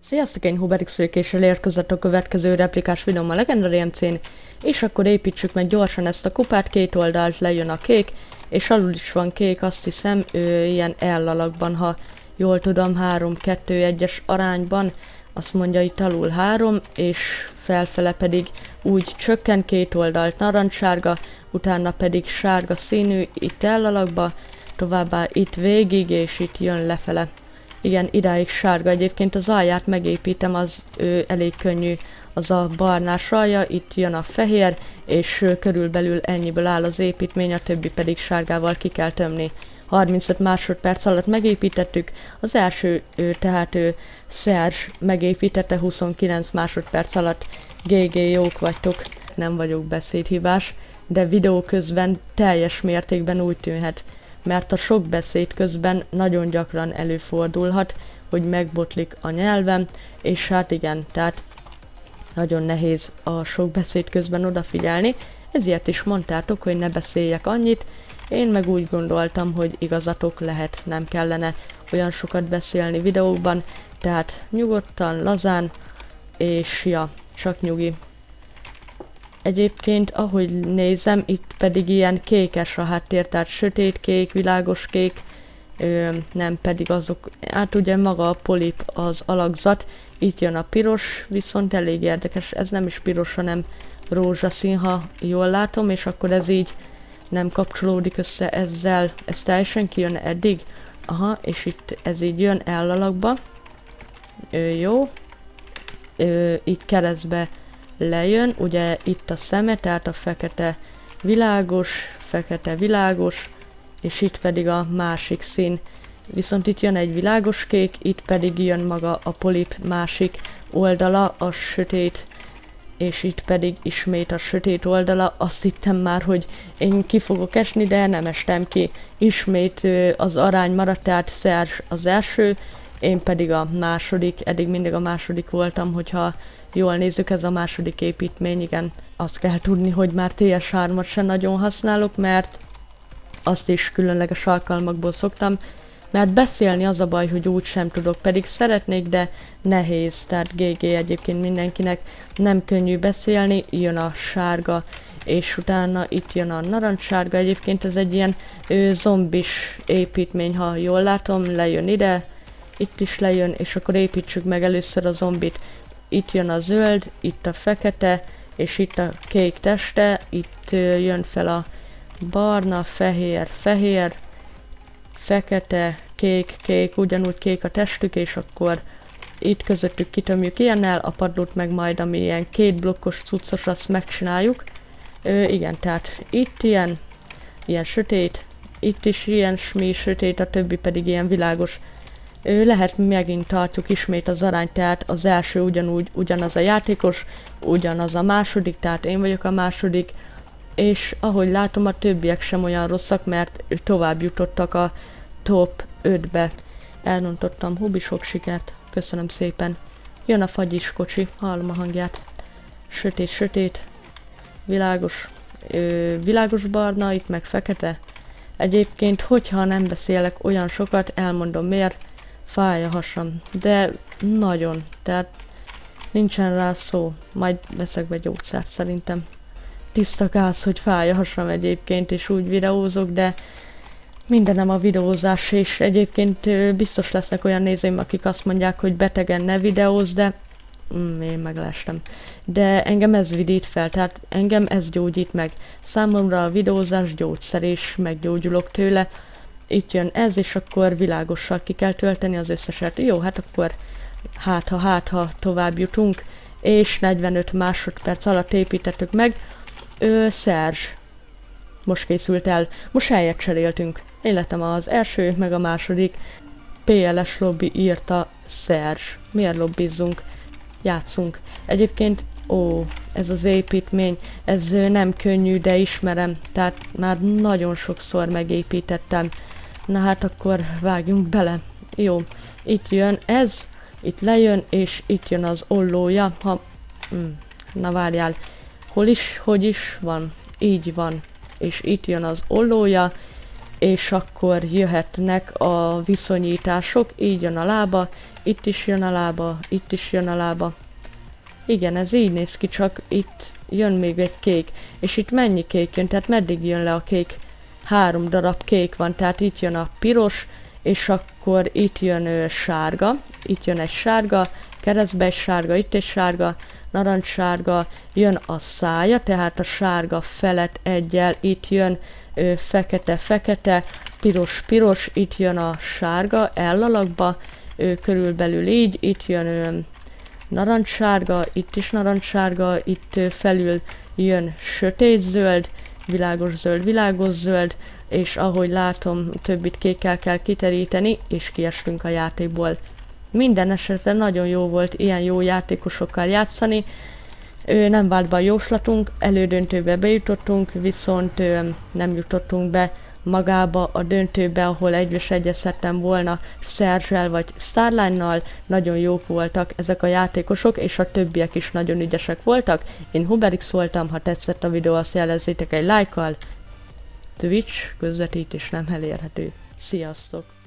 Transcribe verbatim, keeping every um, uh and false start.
Sziasztok, én Huberix vagyok, és elérkezett a következő replikás videóm a Legendary em cén, és akkor építsük meg gyorsan ezt a kupát, két oldalt lejön a kék, és alul is van kék, azt hiszem, ő ilyen L alakban, ha jól tudom, három kettő egyes arányban, azt mondja itt alul három, és felfele pedig úgy csökken, két oldalt narancssárga, utána pedig sárga színű, itt L alakba, továbbá itt végig, és itt jön lefele. Igen, idáig sárga. Egyébként az alját megépítem, az ő, elég könnyű, az a barnás alja, itt jön a fehér, és ő, körülbelül ennyiből áll az építmény, a többi pedig sárgával ki kell tömni. harmincöt másodperc alatt megépítettük, az első, ő, tehát ő, Serge megépítette huszonkilenc másodperc alatt. gé gé, jók vagytok, nem vagyok beszédhibás, de videó közben teljes mértékben úgy tűnhet, mert a sok beszéd közben nagyon gyakran előfordulhat, hogy megbotlik a nyelvem, és hát igen, tehát nagyon nehéz a sok beszéd közben odafigyelni, ezért is mondtátok, hogy ne beszéljek annyit, én meg úgy gondoltam, hogy igazatok lehet, nem kellene olyan sokat beszélni videókban, tehát nyugodtan, lazán, és ja, csak nyugi. Egyébként, ahogy nézem, itt pedig ilyen kékes a háttér, tehát sötét kék, világos kék, ö, nem pedig azok, hát ugye maga a polip az alakzat, itt jön a piros, viszont elég érdekes, ez nem is piros, hanem rózsaszín, ha jól látom, és akkor ez így nem kapcsolódik össze ezzel, ez teljesen kijön eddig, aha, és itt ez így jön L alakba, ö, jó, ö, itt keresztbe lejön, ugye itt a szeme, tehát a fekete világos, fekete világos, és itt pedig a másik szín. Viszont itt jön egy világos kék, itt pedig jön maga a polip másik oldala, a sötét, és itt pedig ismét a sötét oldala. Azt hittem már, hogy én ki fogok esni, de nem estem ki. Ismét az arány maradt, tehát Serge az első, én pedig a második, eddig mindig a második voltam, hogyha jól nézzük, ez a második építmény, igen. Azt kell tudni, hogy már té es hármat sem nagyon használok, mert azt is különleges alkalmakból szoktam, mert beszélni az a baj, hogy úgy sem tudok, pedig szeretnék, de nehéz, tehát gé gé egyébként mindenkinek nem könnyű beszélni, jön a sárga, és utána itt jön a narancssárga, egyébként ez egy ilyen ő, zombis építmény, ha jól látom, lejön ide, itt is lejön, és akkor építsük meg először a zombit. Itt jön a zöld, itt a fekete, és itt a kék teste, itt uh, jön fel a barna, fehér, fehér, fekete, kék, kék, ugyanúgy kék a testük, és akkor itt közöttük kitömjük ilyennel, a padlót meg majd, ami ilyen két blokkos cuccos, azt megcsináljuk. Ö, igen, tehát itt ilyen, ilyen sötét, itt is ilyen smi sötét, a többi pedig ilyen világos. Ő lehet megint tartjuk ismét az arányt, tehát az első ugyanúgy, ugyanaz a játékos, ugyanaz a második, tehát én vagyok a második, és ahogy látom, a többiek sem olyan rosszak, mert tovább jutottak a top ötbe. Elrontottam, Hubi, sok sikert, köszönöm szépen. Jön a fagyis kocsi, hallom a hangját. Sötét, sötét, világos, ö, világos barna, itt meg fekete. Egyébként, hogyha nem beszélek olyan sokat, elmondom miért. Fáj a hasam, de nagyon, tehát nincsen rá szó, majd veszek be gyógyszert szerintem. Tiszta gáz, hogy fáj a hasam egyébként, és úgy videózok, de mindenem a videózás, és egyébként biztos lesznek olyan nézőim, akik azt mondják, hogy betegen ne videóz, de mm, én meglestem. De engem ez vidít fel, tehát engem ez gyógyít meg. Számomra a videózás gyógyszer, és meggyógyulok tőle. Itt jön ez, és akkor világossal ki kell tölteni az összeset. Jó, hát akkor hát ha, hát ha tovább jutunk, és negyvenöt másodperc alatt építettük meg. Ö, Serge. Most készült el. Most helyet cseréltünk. Én lettem az első, meg a második. pé el es lobby írta Serge. Miért lobbizzunk? Játszunk. Egyébként, ó, ez az építmény, ez nem könnyű, de ismerem. Tehát már nagyon sokszor megépítettem. Na hát akkor vágjunk bele. Jó, itt jön ez, itt lejön, és itt jön az ollója. Ha, mm, na várjál, hol is, hogy is van? Így van. És itt jön az ollója, és akkor jöhetnek a viszonyítások, így jön a lába, itt is jön a lába, itt is jön a lába. Igen, ez így néz ki, csak itt jön még egy kék, és itt mennyi kék jön, tehát meddig jön le a kék? Három darab kék van, tehát itt jön a piros, és akkor itt jön ö, sárga, itt jön egy sárga, keresztbe egy sárga, itt egy sárga, narancssárga, jön a szája, tehát a sárga felett egyel, itt jön fekete-fekete, piros-piros, itt jön a sárga ellalakba, ö, körülbelül így, itt jön ö, narancssárga, itt is narancssárga, itt ö, felül jön sötétzöld, világos zöld, világos zöld, és ahogy látom, többit kékkel kell kiteríteni, és kiestünk a játékból. Minden esetre nagyon jó volt ilyen jó játékosokkal játszani, ő nem vált be a jóslatunk, elődöntőbe bejutottunk, viszont ö, nem jutottunk be magába a döntőbe, ahol egyes egyezhettem volna Serge-el vagy Starline-nal. Nagyon jók voltak ezek a játékosok, és a többiek is nagyon ügyesek voltak. Én Huberix voltam, ha tetszett a videó, azt jelezzétek egy lájkkal. Twitch közvetítés nem elérhető. Sziasztok!